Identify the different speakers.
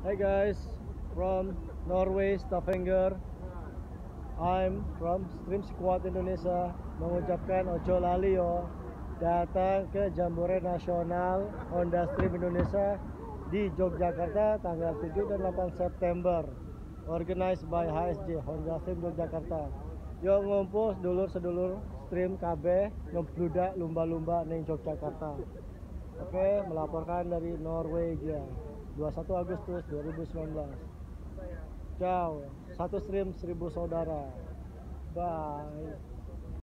Speaker 1: Hi guys, from Norway, Stavanger. I'm from Stream Squad Indonesia. Mengucapkan ojo lali yo, datang ke Jambore Nasional Honda Stream Indonesia di Yogyakarta tanggal 7 dan 8 September. Organized by HSI Honda Stream Yogyakarta. Yo ngumpul sedulur-sedulur stream KB ngebludak lumba-lumba ning Yogyakarta. Oke, melaporkan dari Norwegia. 21 Agustus 2019. Ciao. Satu stream 1000 saudara. Bye.